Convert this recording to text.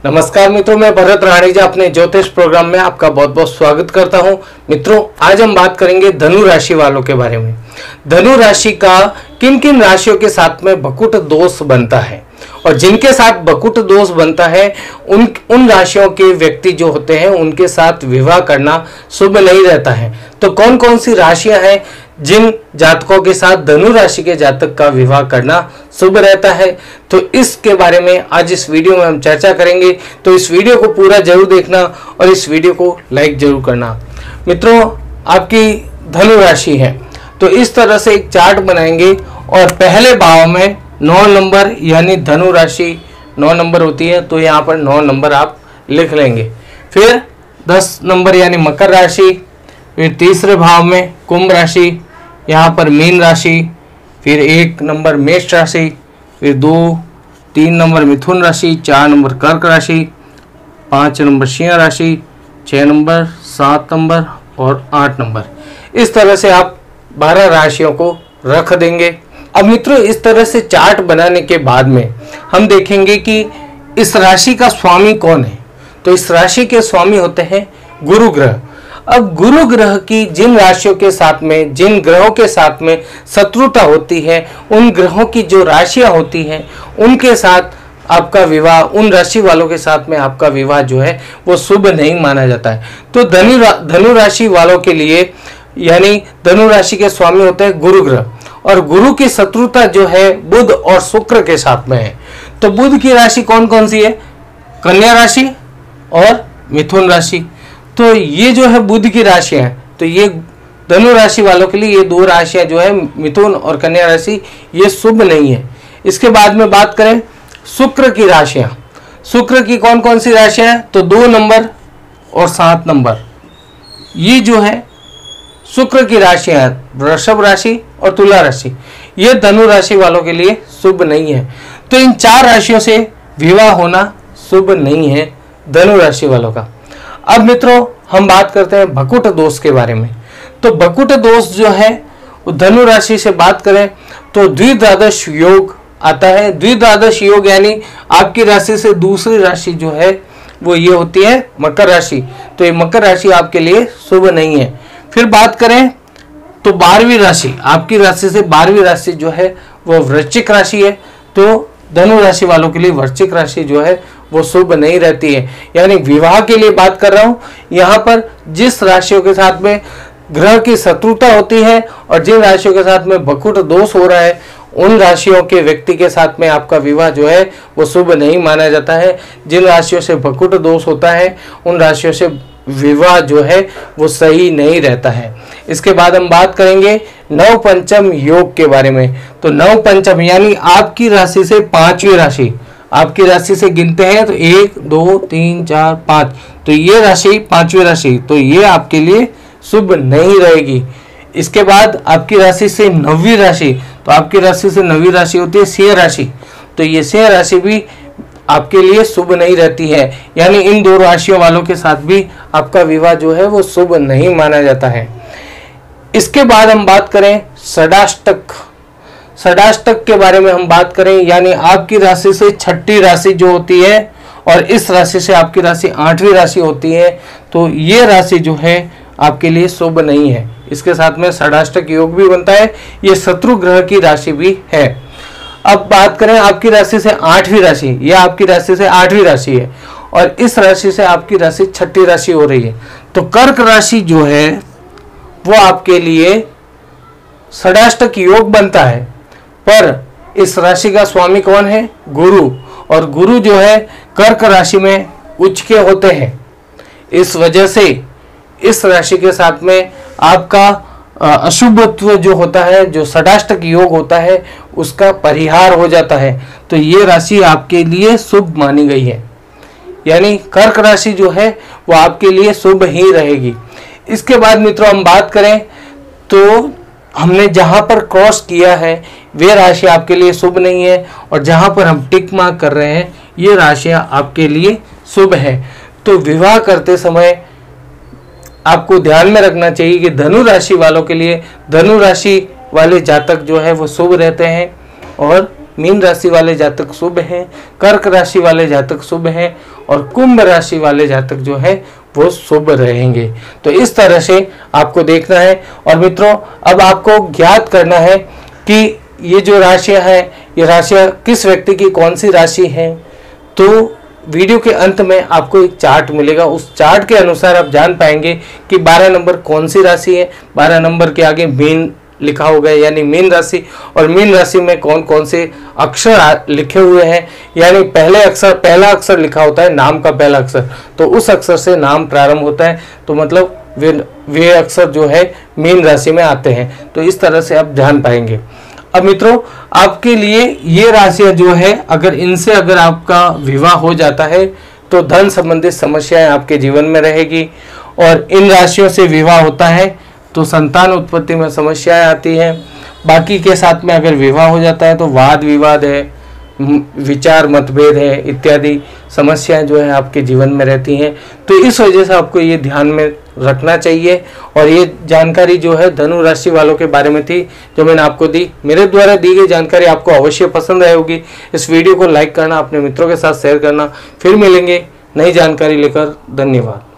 नमस्कार मित्रों, मैं भरत राणीजा अपने ज्योतिष प्रोग्राम में आपका बहुत बहुत स्वागत करता हूं। मित्रों, आज हम बात करेंगे धनु राशि वालों के बारे में। धनु राशि का किन किन राशियों के साथ में भकुट दोष बनता है और जिनके साथ भकुट दोष बनता है उन राशियों के व्यक्ति जो होते हैं उनके साथ विवाह करना शुभ नहीं रहता है। तो कौन कौन सी राशियां हैं जिन जातकों के साथ धनु राशि के जातक का विवाह करना शुभ रहता है, तो इसके बारे में आज इस वीडियो में हम चर्चा करेंगे। तो इस वीडियो को पूरा जरूर देखना और इस वीडियो को लाइक जरूर करना। मित्रों, आपकी धनु राशि है तो इस तरह से एक चार्ट बनाएंगे और पहले भाव में 9 नंबर यानी धनु राशि 9 नंबर होती है, तो यहाँ पर 9 नंबर आप लिख लेंगे। फिर 10 नंबर यानी मकर राशि, फिर तीसरे भाव में कुंभ राशि, यहाँ पर मीन राशि, फिर 1 नंबर मेष राशि, फिर 2-3 नंबर मिथुन राशि, 4 नंबर कर्क राशि, 5 नंबर सिंह राशि, 6 नंबर, 7 नंबर और 8 नंबर। इस तरह से आप 12 राशियों को रख देंगे। अब मित्रों, इस तरह से चार्ट बनाने के बाद में हम देखेंगे कि इस राशि का स्वामी कौन है। तो इस राशि के स्वामी होते हैं गुरु ग्रह। अब गुरु ग्रह की जिन राशियों के साथ में, जिन ग्रहों के साथ में शत्रुता होती है, उन ग्रहों की जो राशियां होती हैं उनके साथ आपका विवाह, उन राशि वालों के साथ में आपका विवाह जो है वो शुभ नहीं माना जाता है। तो धनु राशि वालों के लिए यानी धनु राशि के स्वामी होते हैं गुरु ग्रह और गुरु की शत्रुता जो है बुध और शुक्र के साथ में है। तो बुध की राशि कौन कौन सी है? कन्या राशि और मिथुन राशि। तो ये जो है बुध की राशियां हैं, तो ये धनु राशि वालों के लिए ये 2 राशियां जो है मिथुन और कन्या राशि, ये शुभ नहीं है। इसके बाद में बात करें शुक्र की राशियां। शुक्र की कौन कौन सी राशियां हैं? तो 2 नंबर और 7 नंबर, ये जो है शुक्र की राशियां हैं, वृषभ राशि और तुला राशि। ये धनु राशि वालों के लिए शुभ नहीं है। तो इन 4 राशियों से विवाह होना शुभ नहीं है धनु राशि वालों का। अब मित्रों, हम बात करते हैं भकुट दोष के बारे में। तो भकुट दोष जो है धनु राशि से बात करें तो द्विद्वादश योग आता है। द्विद्वादश योग यानी आपकी राशि से दूसरी राशि जो है वो ये होती है मकर राशि। तो ये मकर राशि आपके लिए शुभ नहीं है। फिर बात करें तो 12वीं राशि, आपकी राशि से 12वीं राशि जो है वो वृश्चिक राशि है। तो धनु राशि वालों के लिए वृश्चिक राशि जो है वो शुभ नहीं रहती है। यानी विवाह के लिए बात कर रहा हूं, यहाँ पर जिस राशियों के साथ में ग्रह की शत्रुता होती है और जिन राशियों के साथ में भकुट दोष हो रहा है उन राशियों के व्यक्ति के साथ में आपका विवाह जो है वो शुभ नहीं माना जाता है। जिन राशियों से भकुट दोष होता है उन राशियों से विवाह जो है वो सही नहीं रहता है। इसके बाद हम बात करेंगे नव पंचम योग के बारे में। तो नव पंचम यानी आपकी राशि से 5वीं राशि, आपकी राशि से गिनते हैं तो 1 2 3 4 5, तो ये राशि 5वीं राशि, तो ये आपके लिए शुभ नहीं रहेगी। इसके बाद आपकी राशि से 9वीं राशि, तो आपकी राशि से 9वीं राशि होती है सिंह राशि, तो ये सिंह राशि भी आपके लिए शुभ नहीं रहती है। यानी इन 2 राशियों वालों के साथ भी आपका विवाह जो है वो शुभ नहीं माना जाता है। इसके बाद हम बात करें षडाष्टक। षडाष्टक के बारे में हम बात करें यानी आपकी राशि से 6ठी राशि जो होती है और इस राशि से आपकी राशि 8वीं राशि होती है, तो ये राशि जो है आपके लिए शुभ नहीं है। इसके साथ में षडाष्टक योग भी बनता है, ये शत्रु ग्रह की राशि भी है। अब बात करें आपकी राशि से 8वीं राशि, यह आपकी राशि से 8वीं राशि है और इस राशि से आपकी राशि 6ठी राशि हो रही है। तो कर्क राशि जो है वो आपके लिए षडाष्टक योग बनता है, पर इस राशि का स्वामी कौन है? गुरु। और गुरु जो है कर्क राशि में उच्च के होते हैं। इस वजह से इस राशि के साथ में आपका अशुभत्व जो होता है, जो षडाष्टक योग होता है, उसका परिहार हो जाता है। तो ये राशि आपके लिए शुभ मानी गई है, यानी कर्क राशि जो है वो आपके लिए शुभ ही रहेगी। इसके बाद मित्रों हम बात करें तो हमने जहां पर क्रॉस किया है वे राशि आपके लिए शुभ नहीं है और जहां पर हम टिक मार्क कर रहे हैं ये राशियां आपके लिए शुभ है। तो विवाह करते समय आपको ध्यान में रखना चाहिए कि धनु राशि वालों के लिए, धनु राशि वाले जातक जो है वो शुभ रहते हैं और मीन राशि वाले जातक शुभ हैं, कर्क राशि वाले जातक शुभ हैं और कुंभ राशि वाले जातक जो है वो शुभ रहेंगे। तो इस तरह से आपको देखना है। और मित्रों, अब आपको ज्ञात करना है कि ये जो राशियां हैं, ये राशियां किस व्यक्ति की कौन सी राशि हैं। तो वीडियो के अंत में आपको एक चार्ट मिलेगा, उस चार्ट के अनुसार आप जान पाएंगे कि 12 नंबर कौन सी राशि है। 12 नंबर के आगे मीन लिखा होगा यानी मीन राशि, और मीन राशि में कौन कौन से अक्षर लिखे हुए हैं, यानी पहला अक्षर लिखा होता है नाम का पहला अक्षर, तो उस अक्षर से नाम प्रारंभ होता है, तो मतलब वे अक्षर जो है मीन राशि में आते हैं। तो इस तरह से आप जान पाएंगे। अब मित्रों, आपके लिए ये राशियां जो है, अगर आपका विवाह हो जाता है तो धन संबंधित समस्याएं आपके जीवन में रहेगी, और इन राशियों से विवाह होता है तो संतान उत्पत्ति में समस्याएं आती हैं। बाकी के साथ में अगर विवाह हो जाता है तो वाद विवाद है, विचार मतभेद है, इत्यादि समस्याएं जो है आपके जीवन में रहती हैं। तो इस वजह से आपको ये ध्यान में रखना चाहिए। और ये जानकारी जो है धनु राशि वालों के बारे में थी जो मैंने आपको दी। मेरे द्वारा दी गई जानकारी आपको अवश्य पसंद आई होगी। इस वीडियो को लाइक करना, अपने मित्रों के साथ शेयर करना। फिर मिलेंगे नई जानकारी लेकर। धन्यवाद।